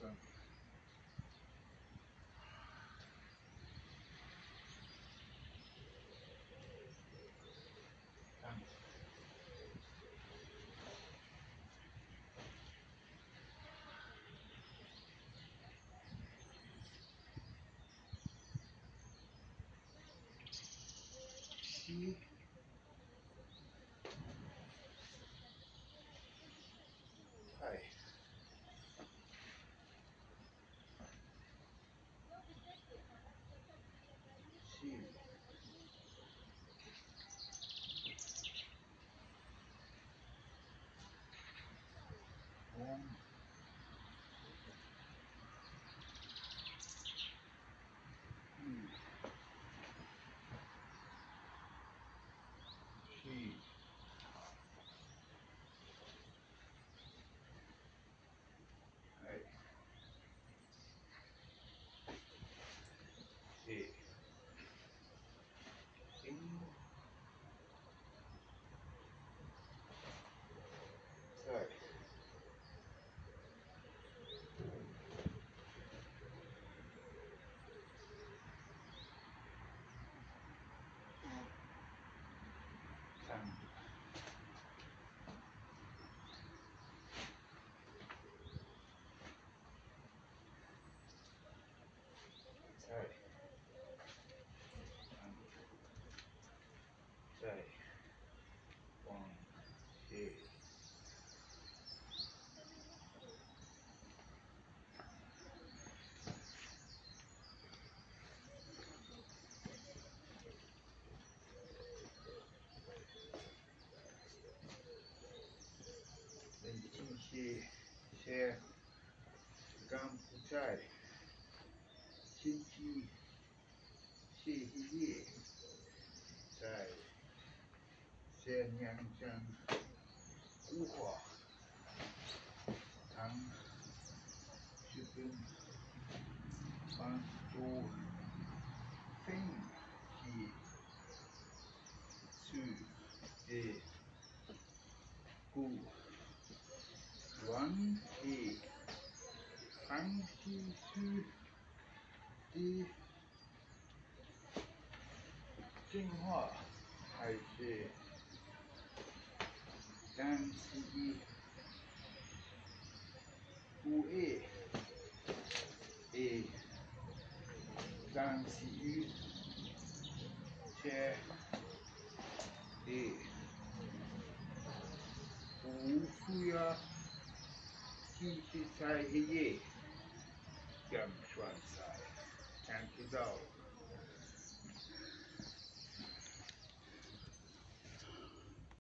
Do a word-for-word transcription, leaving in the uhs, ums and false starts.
生。看，吸，太，气，空，玉，气，太，气，阴，在，三，在，三，在，往，气，冷气些，些，刚不在，星期，星期夜，在，咸阳江，无话，汤，十分，帮助，分，析，数，一，五，one, he, 康熙书的进化还是江西五 A A 江西些 A 五富呀，其实在黑夜，阳川菜，看得到。